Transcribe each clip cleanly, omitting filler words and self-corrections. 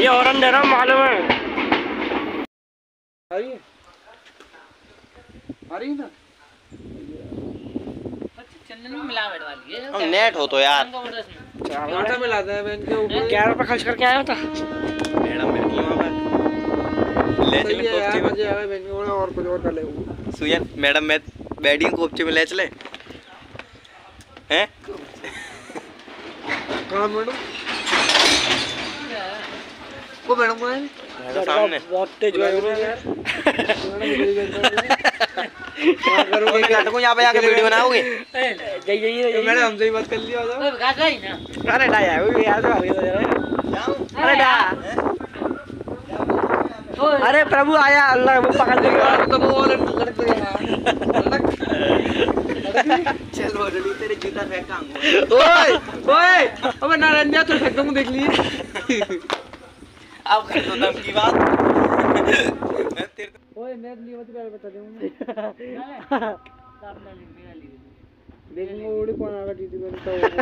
Horn दे रहा हूँ मालूम है। आ रही है ना। चंदन में मिलावट वाली है। नेट हो तो यार आटा मिलाते हैं बैंक के ऊपर। 11 रुपये खर्च करके आया था। मैडम बैठी वहाँ पर ले चले कोफ्ते में। मजे आवे बैंक के ऊपर और कुछ और कर ले सुयन मैडम मैं बैटिंग कोफ्ते में ले चले हैं। कहाँ मैडम? वो मैडम को है सामने बहुत तेज हुआ यार। नाटकों यहाँ पे जाके वीडियो बनाओगे। मैडम हमसे ही बात कर लिया होगा। अरे डा यार वो यार तो आगे तो जरा। अरे डा अरे प्रभु आया अल्लाह वो पकड़ लेगा। तो वो और लड़क गया। चल रोडली तेरे जूता फेंका। ओए ओए अबे नारायण तो फेंक दूँ देख लिए। अब कर दो दम की बात। ओए नेट नहीं होती पहले बता दूंगा। देखूंगा उड़ी कौन आगा टीटी में तो होगा।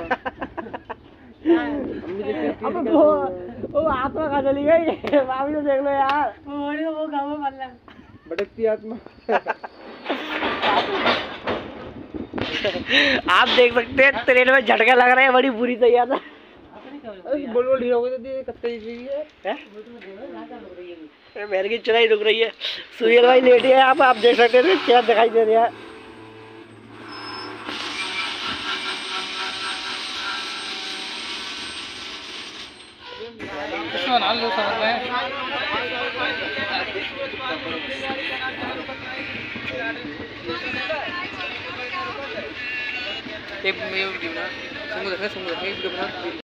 अब वो आत्मा कहाँ चली गई? भाभी तो देख लो यार। वो गाँव में मल्ला भटकती आत्मा। आप देख सकते हैं ट्रेन में झटका लग रहा है बड़ी बुरी तैयार था। बोल बोल ढीला हो गई तो कत्ते ही है। मेरे की चढ़ाई रुक रही है। सुहेल भाई लेटे हैं आप देख सकते हैं क्या दिखाई दे रहा है। एक वीडियो बना, सुन देखा वीडियो बना।